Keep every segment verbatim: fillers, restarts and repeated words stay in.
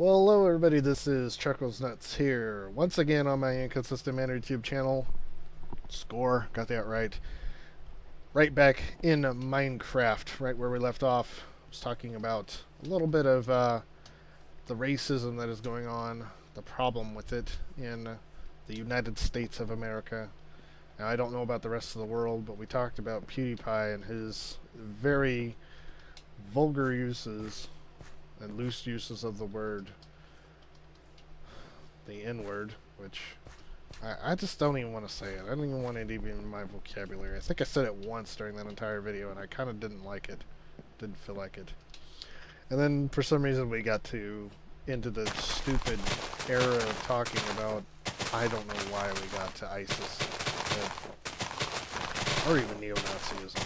Well, hello everybody, this is Chuckles Nuts here, once again on my Inconsistent Man YouTube channel. Score, got that right. Right back in Minecraft, right where we left off. I was talking about a little bit of uh, the racism that is going on, the problem with it in the United States of America. Now, I don't know about the rest of the world, but we talked about PewDiePie and his very vulgar uses and loose uses of the word, the N-word, which I, I just don't even want to say it. I don't even want it even in my vocabulary. I think I said it once during that entire video, and I kind of didn't like it. Didn't feel like it. And then, for some reason, we got to into the stupid era of talking about, I don't know why we got to ISIS, but, or even neo-Nazism.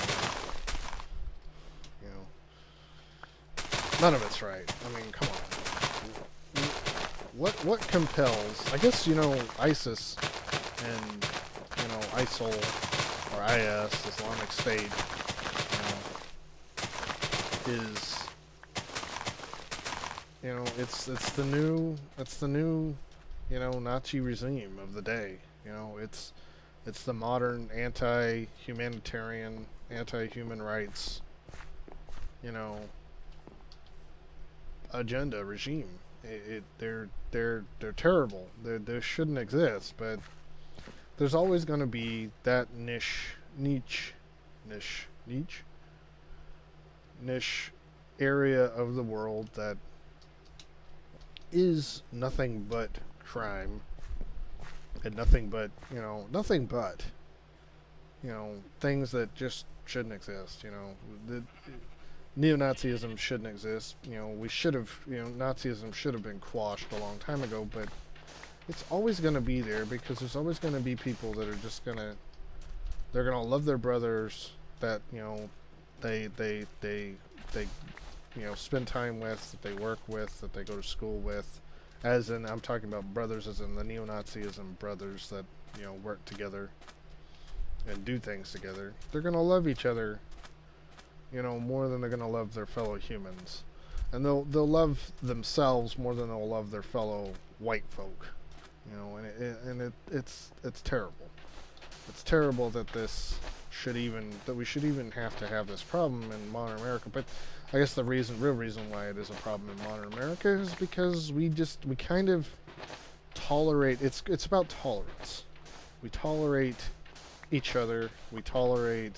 None of it's right. I mean, come on. What what compels? I guess, you know, ISIS and, you know, ISIL or I S, Islamic State, you know, is, you know, it's it's the new it's the new, you know, Nazi regime of the day. You know, it's it's the modern anti-humanitarian, anti-human rights, you know, agenda regime. It, it they're they're they're terrible. They they shouldn't exist, but there's always going to be that niche niche niche niche niche area of the world that is nothing but crime and nothing but, you know, nothing but, you know, things that just shouldn't exist. You know, the neo-Nazism shouldn't exist. You know, we should have, you know, Nazism should have been quashed a long time ago, but it's always going to be there because there's always going to be people that are just going to, they're going to love their brothers that, you know, they, they, they, they, you know, spend time with, that they work with, that they go to school with, as in, I'm talking about brothers as in the neo-Nazism brothers that, you know, work together and do things together. They're going to love each other, you know, more than they're gonna love their fellow humans, and they'll they'll love themselves more than they'll love their fellow white folk, you know, and it, and it it's it's terrible. It's terrible that this should even that we should even have to have this problem in modern America. But I guess the reason, real reason why it is a problem in modern America is because we just we kind of tolerate. It's it's about tolerance. We tolerate each other. We tolerate.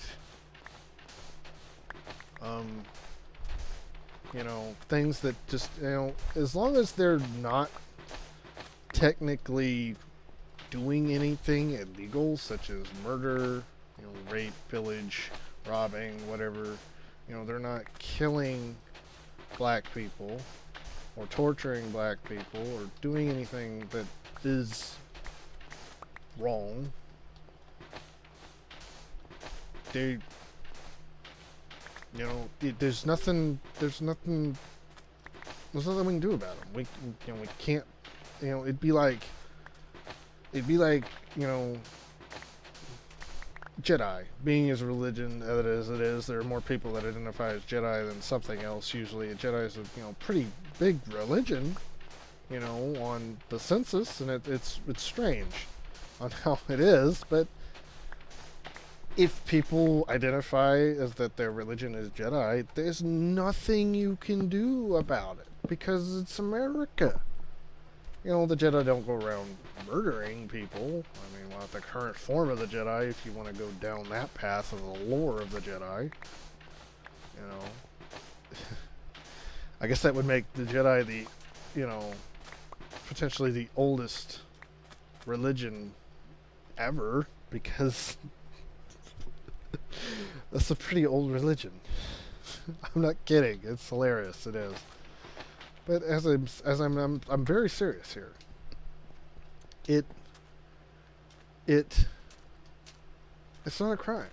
Um, you know, things that just, you know, as long as they're not technically doing anything illegal, such as murder, you know, rape, pillage, robbing, whatever, you know, they're not killing black people or torturing black people or doing anything that is wrong, they, you know, it, there's nothing, there's nothing, there's nothing we can do about them. We, you know, we can't, you know, it'd be like, it'd be like, you know, Jedi, being as a religion as it is, there are more people that identify as Jedi than something else. Usually a Jedi is a, you know, pretty big religion, you know, on the census, and it, it's, it's strange on how it is, but if people identify as that their religion is Jedi, there's nothing you can do about it because it's America. You know, the Jedi don't go around murdering people. I mean, well, the current form of the Jedi, if you want to go down that path of the lore of the Jedi, you know, I guess that would make the Jedi the, you know, potentially the oldest religion ever, because that's a pretty old religion. I'm not kidding. It's hilarious. It is. But as I'm as I'm I'm, I'm very serious here. It it it's not a crime.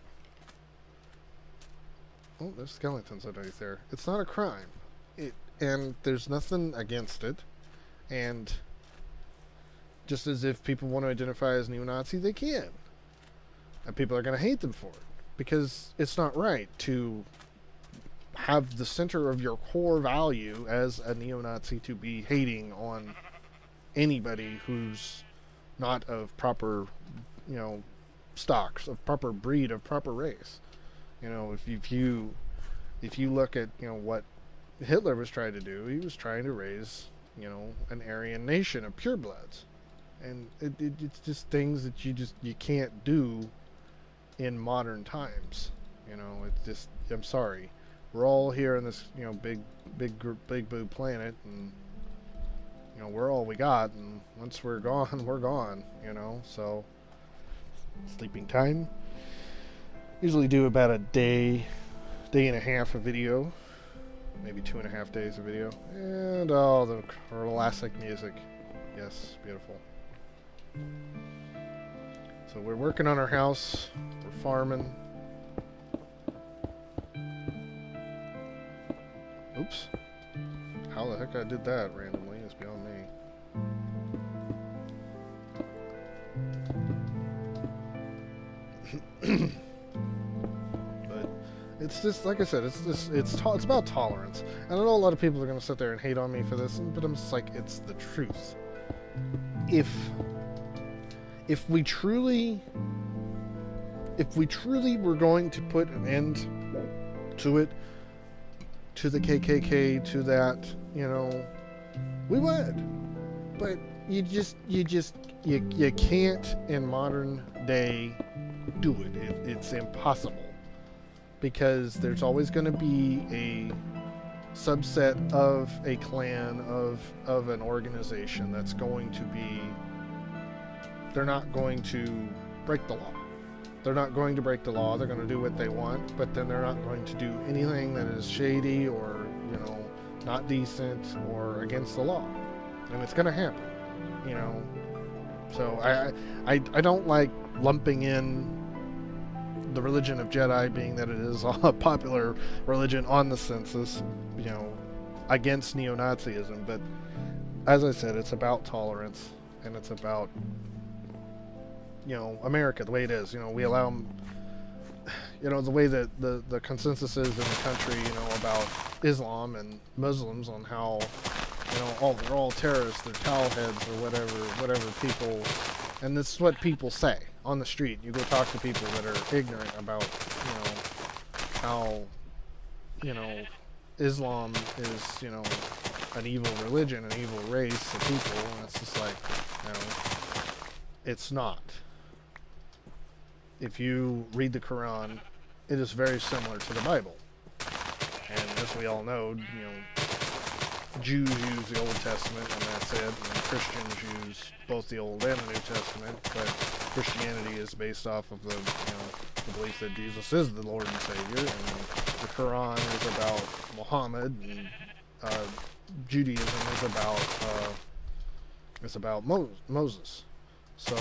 Oh, there's skeletons underneath there. It's not a crime. It and there's nothing against it. And just as if people want to identify as neo-Nazi, they can. And people are going to hate them for it. Because it's not right to have the center of your core value as a neo-Nazi to be hating on anybody who's not of proper, you know, stocks, of proper breed, of proper race. You know, if you, if you if you look at, you know, what Hitler was trying to do, he was trying to raise, you know, an Aryan nation of purebloods, and it, it, it's just things that you just you can't do in modern times. You know, it's just, I'm sorry, we're all here in this, you know, big big big blue planet, and you know, we're all we got, and once we're gone, we're gone. You know, so sleeping time. Usually do about a day, day and a half of video, maybe two and a half days of video, and all the classic music. Yes, beautiful. So we're working on our house. We're farming. Oops. How the heck I did that randomly is beyond me. But it's just, like I said, it's just, it's, to it's about tolerance. And I know a lot of people are going to sit there and hate on me for this, but I'm just like, it's the truth. If, if we truly, if we truly were going to put an end to it, to the K K K, to that, you know, we would. But you just, you just, you, you can't in modern day do it. it. It's impossible. Because there's always going to be a subset of a clan, of, of an organization that's going to be, they're not going to break the law. They're not going to break the law. They're going to do what they want, but then they're not going to do anything that is shady or, you know, not decent or against the law. And it's going to happen, you know. So I, I, I don't like lumping in the religion of Jedi, being that it is a popular religion on the census, you know, against neo-Nazism. But as I said, it's about tolerance, and it's about, you know, America, the way it is. You know, we allow them, you know, the way that the, the consensus is in the country, you know, about Islam and Muslims, on how, you know, all they're all terrorists, they're towelheads or whatever, whatever people, and this is what people say on the street. You go talk to people that are ignorant about, you know, how, you know, Islam is, you know, an evil religion, an evil race of people, and it's just like, you know, it's not. If you read the Quran, it is very similar to the Bible. And as we all know, you know, Jews use the Old Testament, and that's it, and Christians use both the Old and the New Testament, but Christianity is based off of the, you know, the belief that Jesus is the Lord and Savior, and the Quran is about Muhammad, and uh, Judaism is about uh, is about Mo Moses. So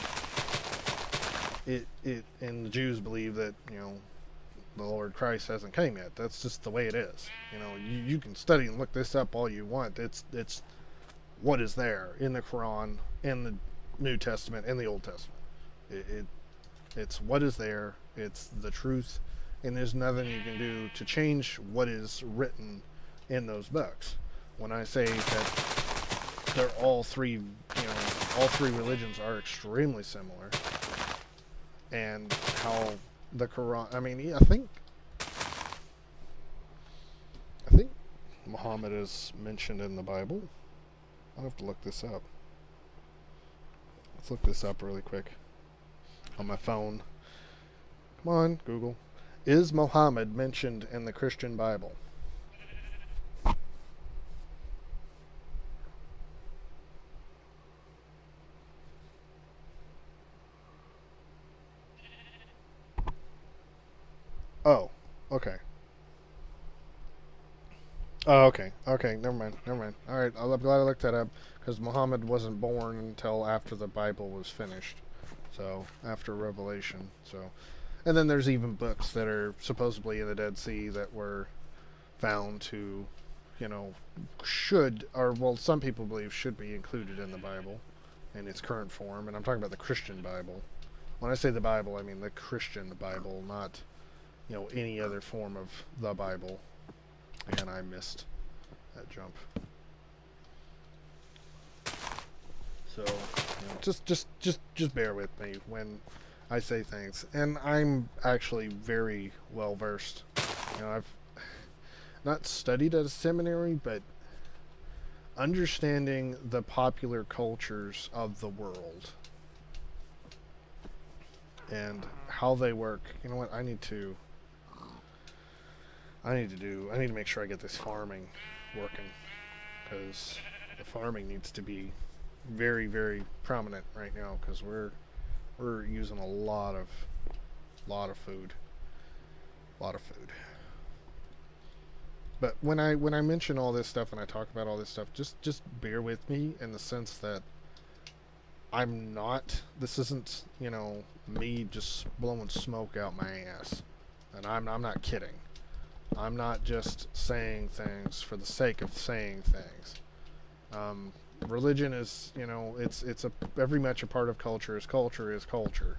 it it and the Jews believe that, you know, the Lord Christ hasn't came yet. That's just the way it is. You know, you, you can study and look this up all you want. It's it's what is there in the Quran, in the New Testament, in the Old Testament. It, it it's what is there. It's the truth, and there's nothing you can do to change what is written in those books. When I say that they're all three, you know, all three religions are extremely similar, and how the Quran, I mean, I think, I think Muhammad is mentioned in the Bible. I'll have to look this up. Let's look this up really quick on my phone. Come on, Google. Is Muhammad mentioned in the Christian Bible? Oh, okay. Oh, okay. Okay, never mind. Never mind. All right, I'm glad I looked that up, because Muhammad wasn't born until after the Bible was finished. So, after Revelation. So, and then there's even books that are supposedly in the Dead Sea that were found to, you know, should, or, well, some people believe should be included in the Bible in its current form. And I'm talking about the Christian Bible. When I say the Bible, I mean the Christian Bible, not, you know, any other form of the Bible. Man, I missed that jump. So, you know, just, just, just, just bear with me when I say things. And I'm actually very well versed. You know, I've not studied at a seminary, but understanding the popular cultures of the world and how they work. You know what? I need to. I need to do. I need to make sure I get this farming working, because the farming needs to be very, very prominent right now, because we're we're using a lot of lot of food, a lot of food. But when I when I mention all this stuff and I talk about all this stuff, just just bear with me in the sense that I'm not. This isn't, you know, me just blowing smoke out my ass, and I'm I'm not kidding. I'm not just saying things for the sake of saying things. Um, religion is, you know, it's it's a very much a part of culture. As culture is culture,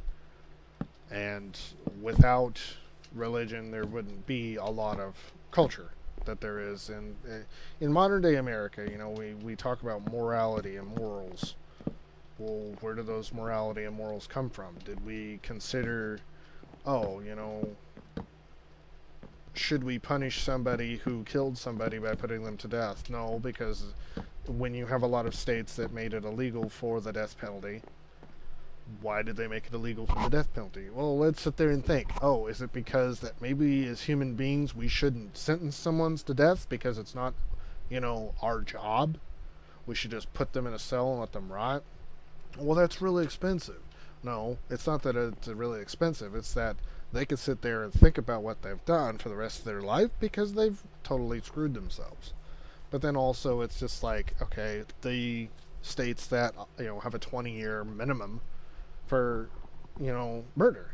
and without religion, there wouldn't be a lot of culture that there is in in modern day America. You know, we we talk about morality and morals. Well, where do those morality and morals come from? Did we consider, oh, you know, should we punish somebody who killed somebody by putting them to death? No, because when you have a lot of states that made it illegal for the death penalty, why did they make it illegal for the death penalty? Well, let's sit there and think, oh, is it because that maybe as human beings we shouldn't sentence someone to death because it's not, you know, our job? We should just put them in a cell and let them rot? Well, that's really expensive. No, it's not that it's really expensive. It's that they could sit there and think about what they've done for the rest of their life because they've totally screwed themselves. But then also it's just like, okay, the states that, you know, have a twenty year minimum for, you know, murder.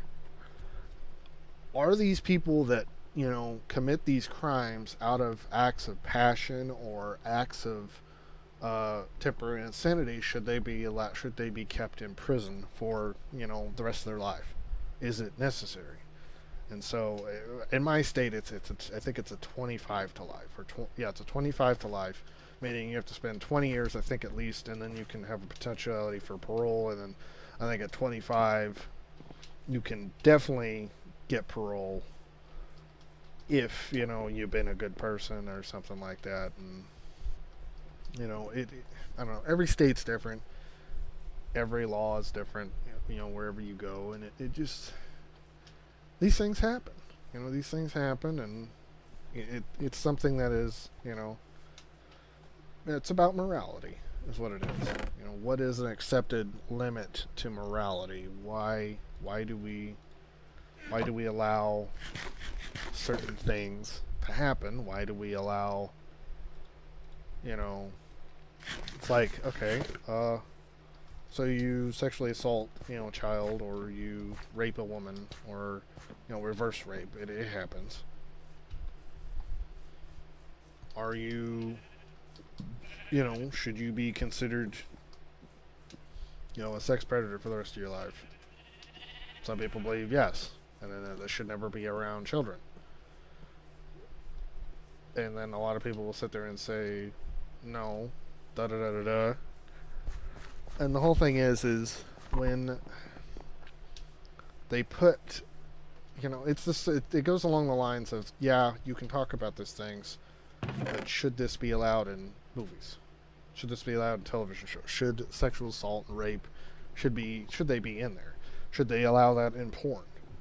Are these people that, you know, commit these crimes out of acts of passion or acts of uh, temporary insanity, should they be allowed, should they be kept in prison for, you know, the rest of their life? Is it necessary? And so, in my state, it's it's, it's I think it's a twenty-five to life, or tw- yeah, it's a twenty-five to life, meaning you have to spend twenty years, I think, at least, and then you can have a potentiality for parole. And then I think at twenty-five, you can definitely get parole if, you know, you've been a good person or something like that. And you know, it, it I don't know. Every state's different. Every law is different. You know, wherever you go, and it, it just. These things happen, you know, these things happen, and it, it's something that is, you know, it's about morality, is what it is. You know, what is an accepted limit to morality? Why, why do we, why do we allow certain things to happen? Why do we allow, you know, it's like, okay, uh, so you sexually assault, you know, a child, or you rape a woman, or, you know, reverse rape. It, it happens. Are you, you know, should you be considered, you know, a sex predator for the rest of your life? Some people believe yes, and then they should never be around children. And then a lot of people will sit there and say, no, da da da da da. And the whole thing is, is when they put, you know, it's this, it, it goes along the lines of, yeah, you can talk about these things, but should this be allowed in movies? Should this be allowed in television shows? Should sexual assault and rape, should be, should they be in there? Should they allow that in porn?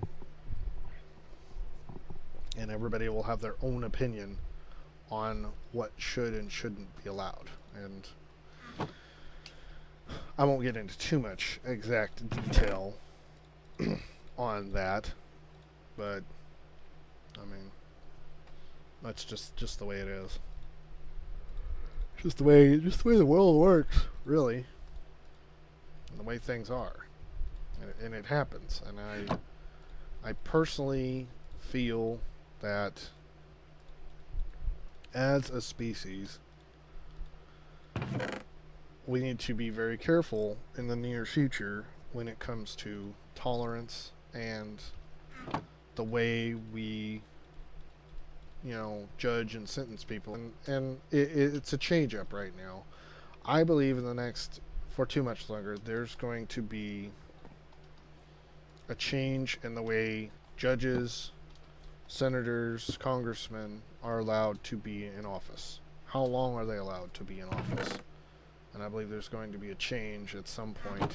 And everybody will have their own opinion on what should and shouldn't be allowed. And I won't get into too much exact detail on that, but I mean, that's just just the way it is. Just the way, just the way the world works, really, and the way things are, and it, and it happens. And I, I personally feel that as a species, we need to be very careful in the near future when it comes to tolerance and the way we, you know, judge and sentence people. And, and it, it's a change up right now. I believe in the next, for too much longer, there's going to be a change in the way judges, senators, congressmen are allowed to be in office. How long are they allowed to be in office? And I believe there's going to be a change at some point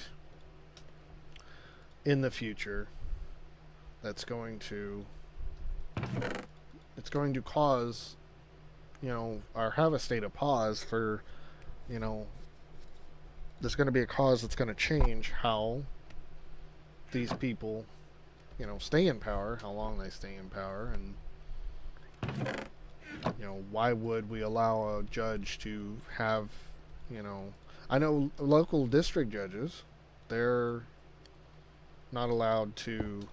in the future that's going to it's going to cause, you know, or have a state of pause for, you know, there's going to be a cause that's going to change how these people, you know, stay in power, how long they stay in power, and, you know, why would we allow a judge to have, you know, I know local district judges, they're not allowed to,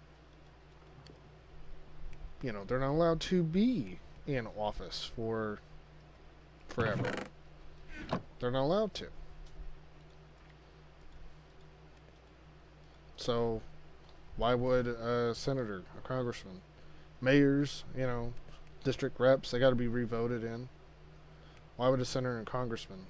you know, they're not allowed to be in office for forever. They're not allowed to. So, why would a senator, a congressman, mayors, you know, district reps, they got to be revoted in? Why would a senator and congressman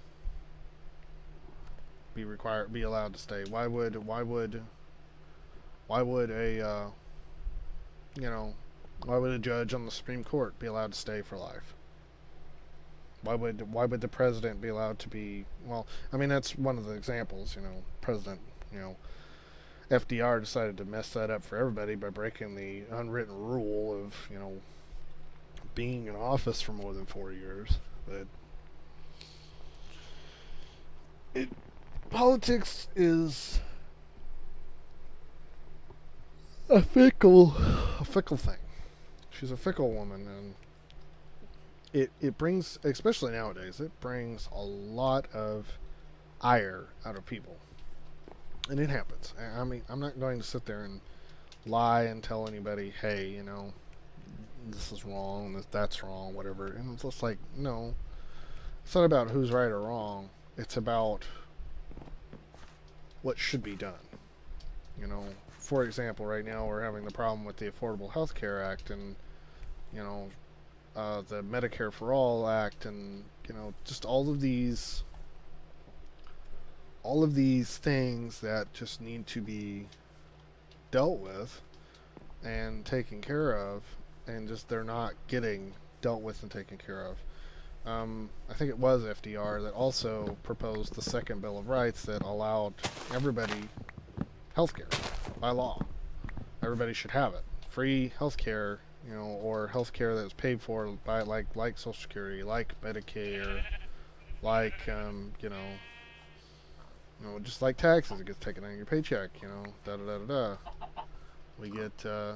be required, be allowed to stay? Why would, why would, why would a, uh, you know, why would a judge on the Supreme Court be allowed to stay for life? Why would, why would the president be allowed to be, well, I mean, that's one of the examples, you know, president, you know, F D R decided to mess that up for everybody by breaking the unwritten rule of, you know, being in office for more than four years. But it, politics is a fickle, a fickle thing. She's a fickle woman, and it it brings, especially nowadays, it brings a lot of ire out of people. And it happens. I mean, I'm not going to sit there and lie and tell anybody, hey, you know, this is wrong, this, that's wrong, whatever. And it's just like, no. It's not about who's right or wrong. It's about what should be done. You know, for example, right now we're having the problem with the Affordable Health Care Act and, you know, uh, the Medicare for All Act and, you know, just all of these... all of these things that just need to be dealt with and taken care of, and just they're not getting dealt with and taken care of. Um, I think it was F D R that also proposed the second Bill of Rights that allowed everybody health care by law. Everybody should have it. Free health care, you know, or health care that's paid for by, like, like Social Security, like Medicare, like, um, you know, You know, just like taxes, it gets taken out of your paycheck, you know, da da da da da. We get, uh,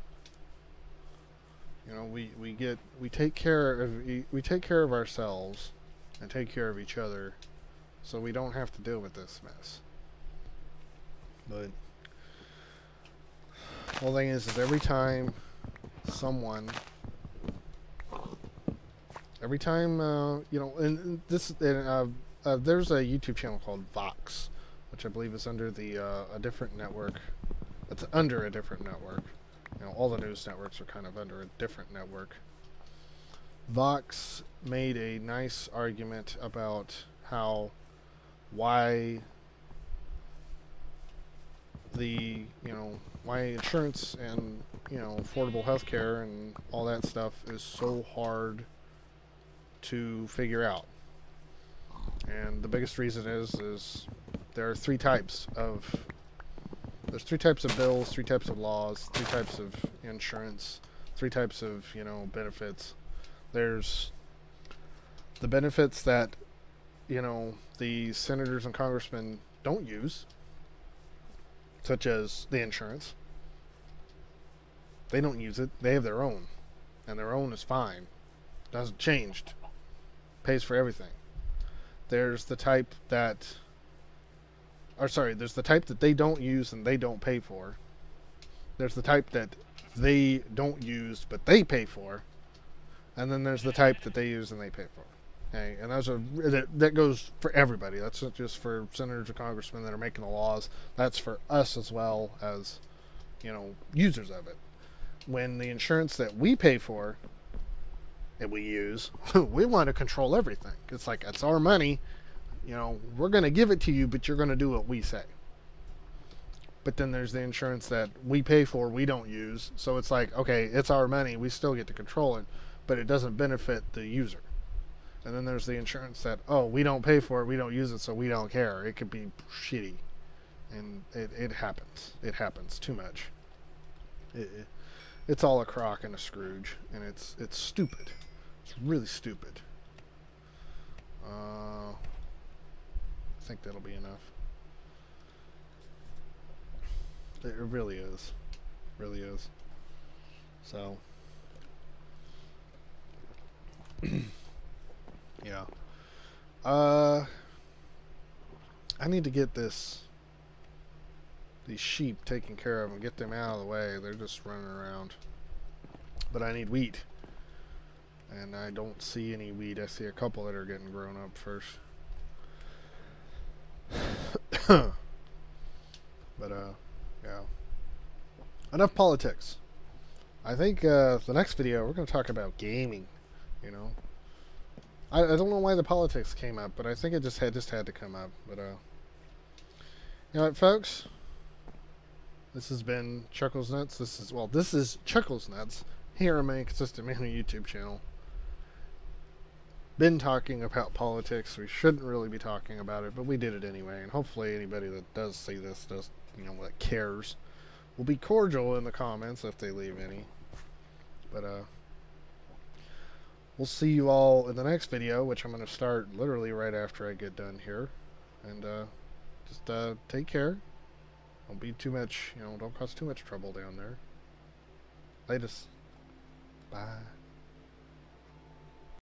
you know, we, we get, we take care of, we take care of ourselves and take care of each other so we don't have to deal with this mess. But, the whole thing is, is every time someone, every time, uh, you know, and this, and, uh, Uh, there's a YouTube channel called Vox, which I believe is under the uh, a different network. It's under a different network. You know, all the news networks are kind of under a different network. Vox made a nice argument about how why the you know why insurance and you know affordable health care and all that stuff is so hard to figure out. And the biggest reason is, is there are three types of, there's three types of bills, three types of laws, three types of insurance, three types of, you know, benefits. There's the benefits that, you know, the senators and congressmen don't use, such as the insurance. They don't use it. They have their own. And their own is fine. Doesn't change. Pays for everything. There's the type that, or sorry, there's the type that they don't use and they don't pay for. There's the type that they don't use but they pay for. And then there's the type that they use and they pay for. Okay, and those are, that, that goes for everybody. That's not just for senators or congressmen that are making the laws. That's for us as well as, you know, users of it. When the insurance that we pay for that we use. We want to control everything. It's like, it's our money. You know, we're going to give it to you, but you're going to do what we say. But then there's the insurance that we pay for, we don't use. So it's like, okay, it's our money, we still get to control it, but it doesn't benefit the user. And then there's the insurance that, oh, we don't pay for it, we don't use it, so we don't care. It could be shitty. And it, it happens. It happens too much. It, it, it's all a crock and a Scrooge, and it's it's stupid. It's really stupid. Uh, I think that'll be enough. It really is. Really is. So. Yeah. Uh. I need to get this. These sheep taken care of and get them out of the way. They're just running around. But I need wheat. And I don't see any wheat. I see a couple that are getting grown up first. But, uh. Yeah. Enough politics. I think uh, the next video we're going to talk about gaming. You know, I, I don't know why the politics came up, but I think it just had just had to come up. But uh, you know what, folks? This has been Chuckles Nuts. This is well, this is Chuckles Nuts here on my Consistent Man YouTube channel. Been talking about politics. We shouldn't really be talking about it, but we did it anyway. And hopefully, anybody that does see this does. You know, that cares will be cordial in the comments if they leave any. But uh we'll see you all in the next video, which I'm going to start literally right after I get done here. And uh just uh take care. Don't be too much, you know, don't cause too much trouble down there. Latest. Bye.